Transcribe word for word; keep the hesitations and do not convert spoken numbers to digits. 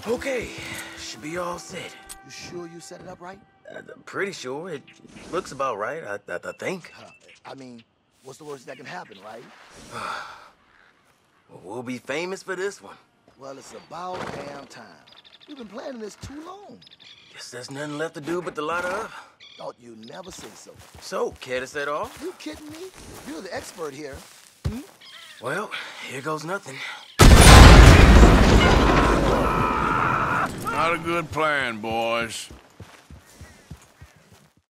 Okay, should be all set. You sure you set it up right? I'm pretty sure. It looks about right, I, I, I think. Huh. I mean, what's the worst that can happen, right? Well, we'll be famous for this one. Well, it's about damn time. You've been planning this too long. Guess there's nothing left to do but the lot of. Thought you'd never say so. So, care to set off? You kidding me? You're the expert here. Hmm? Well, here goes nothing. Not a good plan, boys.